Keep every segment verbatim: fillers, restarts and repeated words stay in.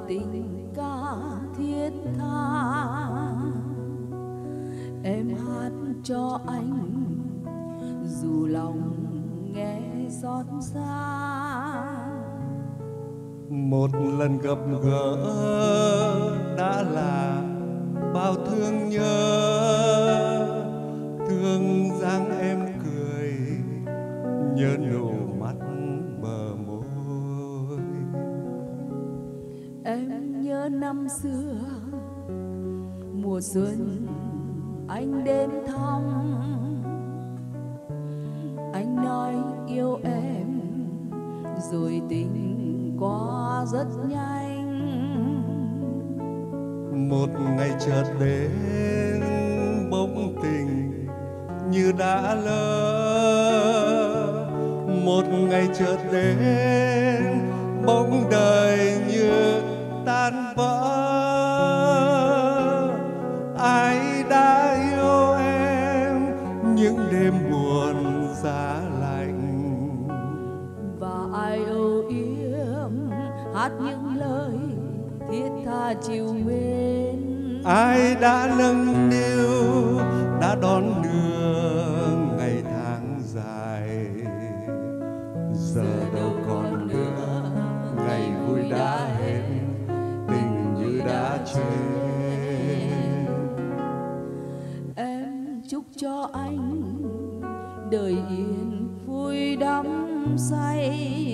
tình ca thiết tha. Em hát cho anh dù lòng nghe xót xa. Một lần gặp gỡ đã là bao thương nhớ, thương dáng em cười, nhớ nụ mắt bờ môi. Em nhớ năm xưa mùa xuân anh đến thăm, anh nói yêu em rồi tình qua rất nhanh. Một ngày chợt đến bỗng tình như đã lỡ, một ngày chợt đến bỗng đời như tan vỡ. Ai đã yêu em những đêm buồn giá lạnh, và ai âu yếm hát những lời thiết tha chiều mến. ai đã nâng niu đã đón đưa ngày tháng dài, giờ đâu còn nữa ngày vui đã hết, tình như đã chết. Em chúc cho anh đời yên vui đắm say,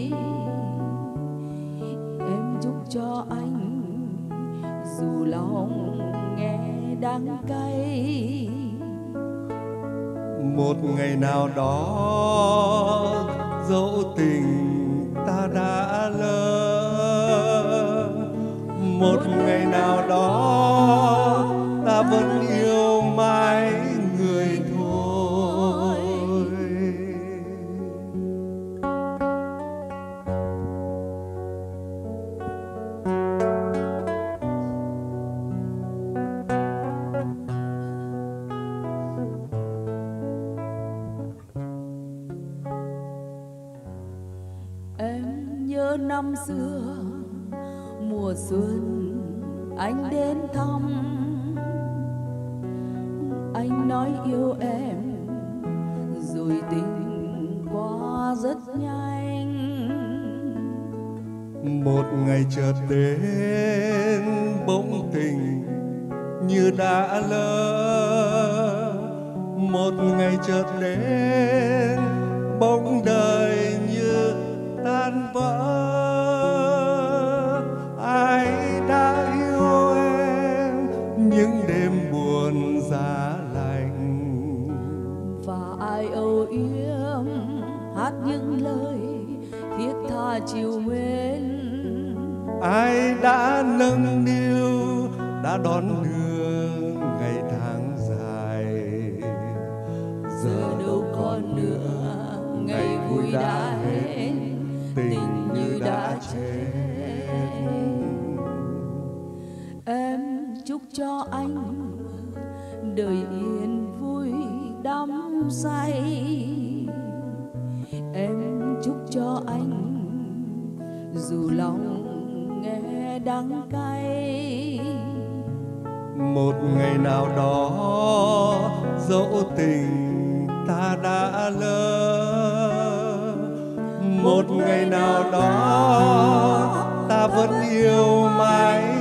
em chúc cho anh dù lòng nghe đắng cay. Một ngày nào đó dẫu tình ta đã lỡ, một ngày nào đó ta vẫn yêu mãi người thôi. Em nhớ năm xưa mùa xuân anh đến thăm, anh nói yêu em rồi tình qua rất nhanh. Một ngày chợt đến bỗng tình như đã lỡ, một ngày chợt đến bỗng đời như tan vỡ. Ai đã yêu em những đêm buồn giá lạnh, và ai âu yếm hát những lời thiết tha chiều mến. ai đã nâng niu đã đón đưa ngày tháng dài, Giờ đâu còn nữa ngày vui đã hết, tình như đã chết. Em chúc cho anh đời yên vui đắm say, em chúc cho anh dù lòng nghe đắng cay. Một ngày nào đó dẫu tình ta đã lỡ, một ngày nào đó ta vẫn yêu mãi